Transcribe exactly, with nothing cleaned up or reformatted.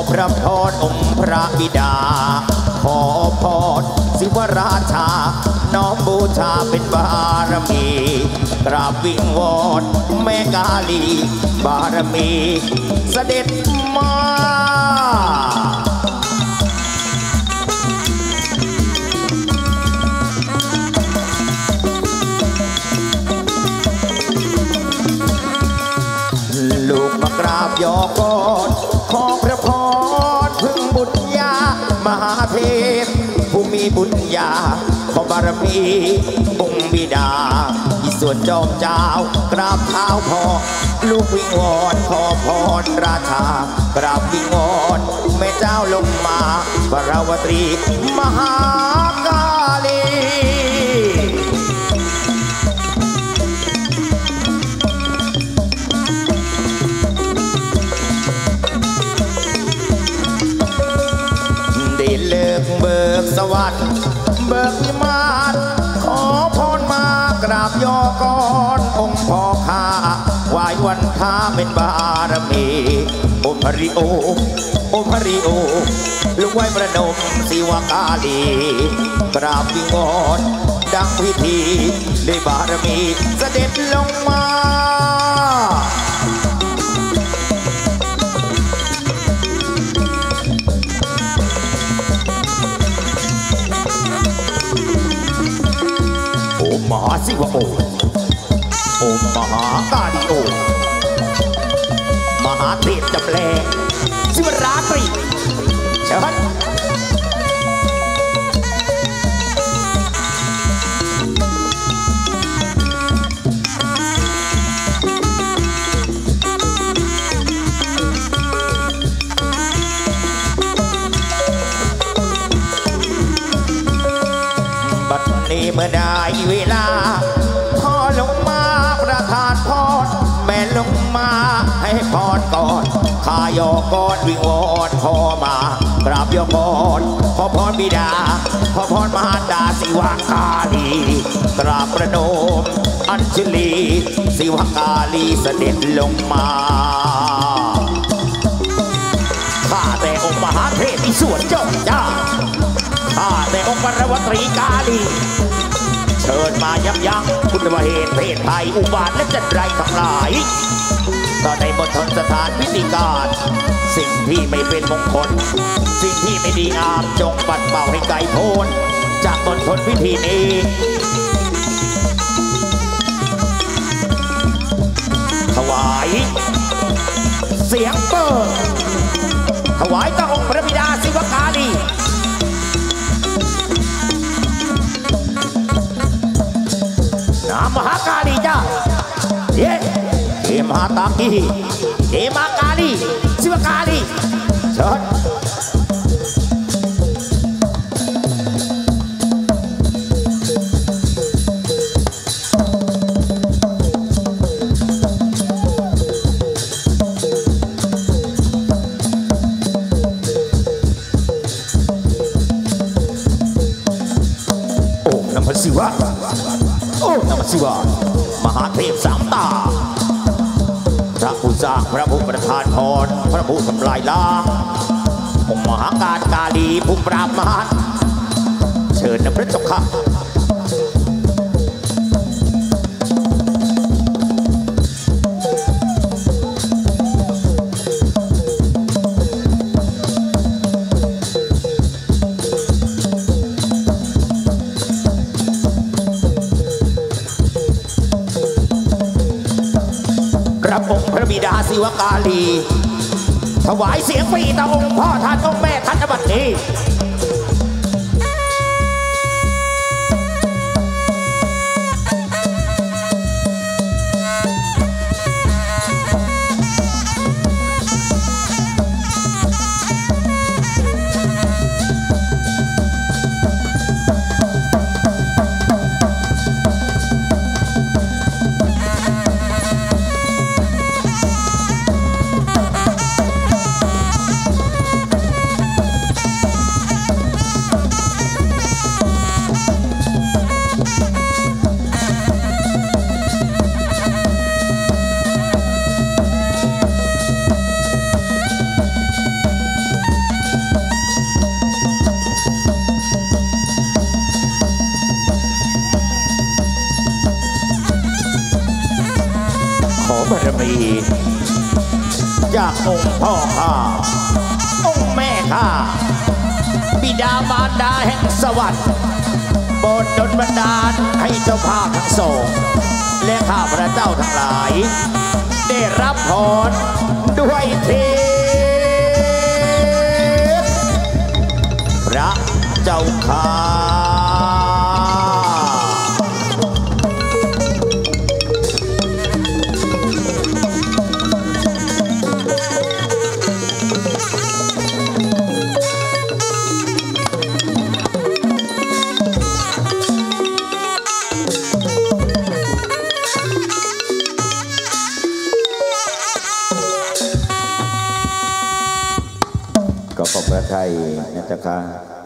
พระพรองค์พระบิดาขอพรศิวราชาน้อมบูชาเป็นบารมีกราบวิงวอนแม่กาลีบารมีเสด็จมาลูกมากราบยอกอดขอพระพรพึ่งบุญญามหาเทพผู้มีบุญญาขอบารมีองค์บิดาที่ส่วนจอมเจ้ากราบเท้าพ่อลูกวิงวอนขอพรราชากราบวิงวอนแม่เจ้าลงมาปราวตรีมหากาลีเลิกเบิกสวรรค์เบิกวิมานขอพรมากราบย่อก่อนองค์พ่อข้าวายวันท้าเป็นบารมีโอมพริโอโอมพริโอลูกไว้ประนมศิวกาลีกราบวิงวอนดังพิธีด้วยบารมีเสด็จลงมามหาศิวะโอโอมหากาลิโอมหาเทพจำแรงศิวราตรีเชิญบัดนี้เมื่อได้เวลาพ่อลงมาประทานพรแม่ลงมาให้พรก่อนข้ายอกอดวิงวอนพ่อมากราบยอกอดขอพรบิดาขอพรมารดาศิวกาลีกราบประนมอัญชลีศิวกาลีเสด็จลงมาข้าแต่องค์มหาเทพที่สวนเจ้าจ้าข้าแต่องค์ปรวตรีกาลีเชิญมายับยั้งคุณวเหตุเพศภัยอุบาทและจัดไรทั้งหลายต่อในบนทนสถานพิธีการสิ่งที่ไม่เป็นมงคลสิ่งที่ไม่ดีงามจงปัดเป่าให้ไกลโพ้นจากบนทนพิธีนี้ถวายเสียงเปิดถวายต่อองค์พระบิดาศิวกาลีนามมหากาลีจ้าเย้เอมหาตากีเอมากาลีศิวกาลีเชิญโอ้นามศิวะโอ้นามศิวะมหาเทพสามตาพระผู้สร้างพระผู้ประทานพรพระผู้ทำลายล้างองค์มหาการกาลีผู้ปราบมารเชิญนะพระเจ้าค่ะองค์พระบิดาศิวกาลีถวายเสียงปีต่อองค์พ่อท่านองค์แม่ท่านบัดนี้เขอบารมีจากองค์พ่อข้าองค์แม่ข้าบิดามารดาแห่งสวรรค์โปรดดลบันดาลให้เจ้าภาพทั้งสองและข้าพระเจ้าทั้งหลายได้รับพรด้วยเทพพระเจ้าข้าก็ขอบพระทัยนะเจ้าค่ะ